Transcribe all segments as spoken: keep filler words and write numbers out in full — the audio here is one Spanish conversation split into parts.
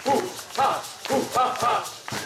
uh, ha, uh, ha, ha.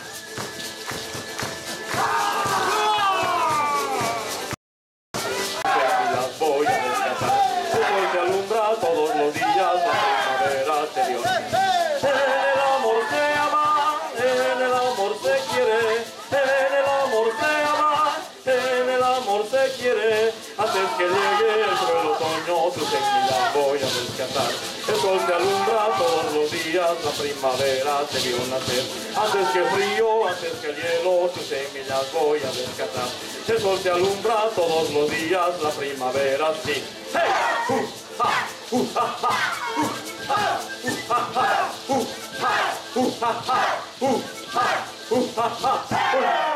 Las voy a rescatar. El sol te alumbra todos los días, la primavera te dio. En el amor se ama, en el amor se quiere, en el amor se ama, en el amor se quiere. Antes que llegue el cruel otoño, tus semillas voy a rescatar. El sol te alumbra todos los días, la primavera te vio nacer. Antes que el frío, antes que el hielo, tus semillas voy a rescatar. El sol te alumbra todos los días, la primavera sí. ¡Hey! ¡Uh! ¡Ha! ¡Uh! ¡Ha! ¡Ha! ¡Uh! ¡Ha! ¡Uh! ¡Ha! ¡Ha! ¡Uh! ¡Ha! ¡Uh! ¡Ha! ¡Ha! ¡Uh! ¡Ha! ¡Uh! ¡Ha! ¡Ha!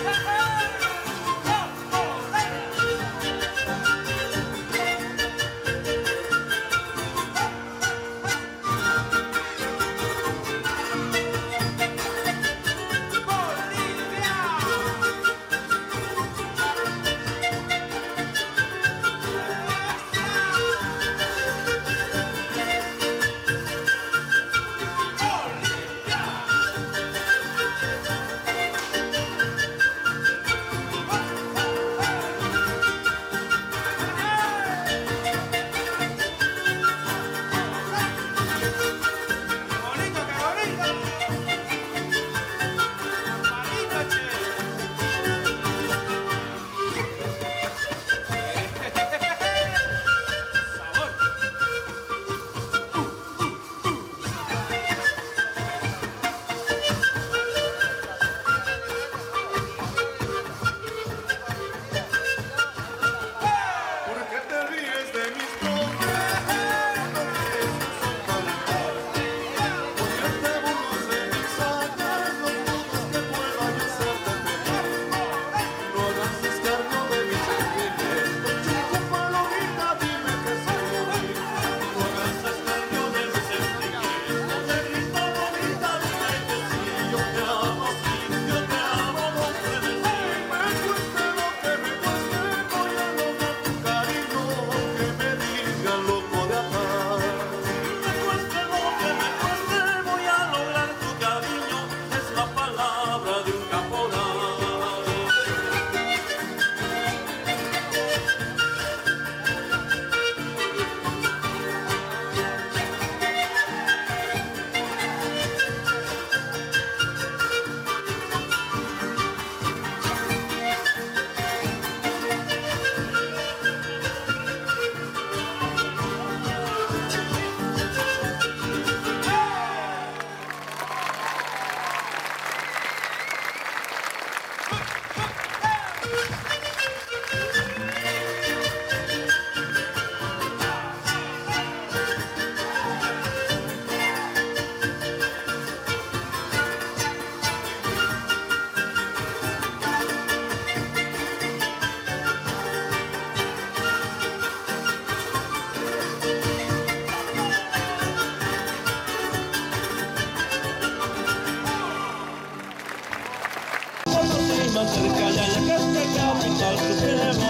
más cerca ya la casca capital suprema.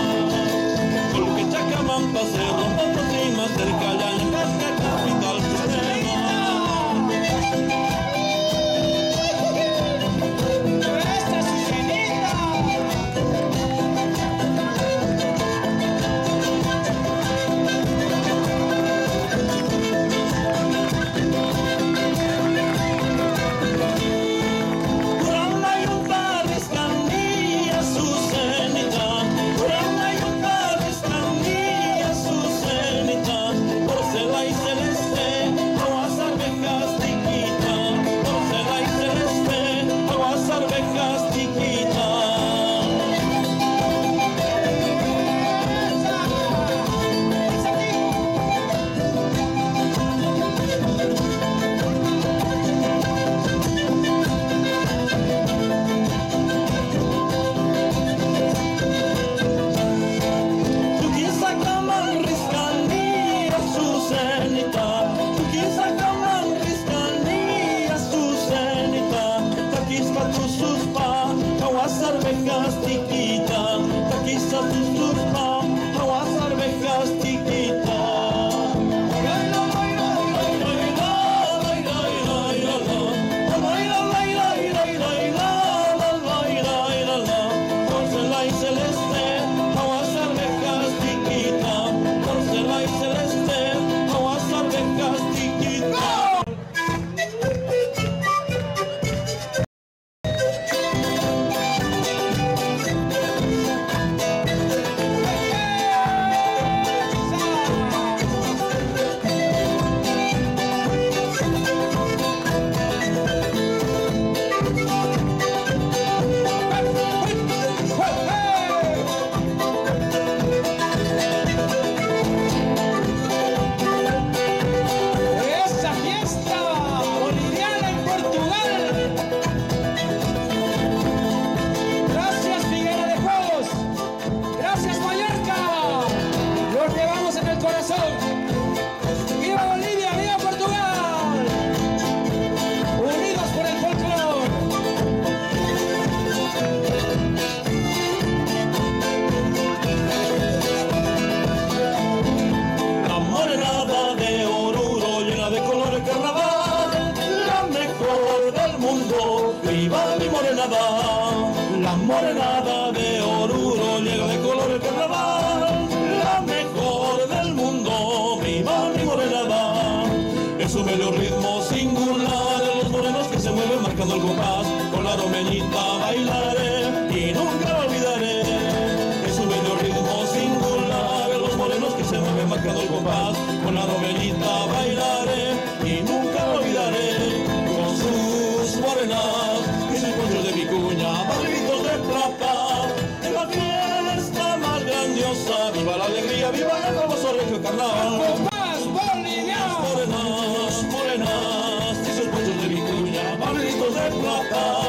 Porque Chacamampa Cerro Potosí más cerca ya la casca capital suprema. ¡Esta Susanita! morada de Oruro, llega de color el carnaval, la mejor del mundo, viva mi morenada. Es un bello ritmo singular de los morenos que se mueven marcando el compás, con la romeñita bailaré y nunca lo olvidaré. Es un bello ritmo singular de los morenos que se mueven marcando el compás, con la romeñita bailaré y nunca lo olvidaré. Con sus morenas y sus ponchos de vicuña, barritos de plata, en la fiesta más grandiosa, viva la alegría, viva el famoso regio carnaval. BAFOPAZ boliviano. Morenas, morenas, y sus ponchos de vicuña, barritos de plata.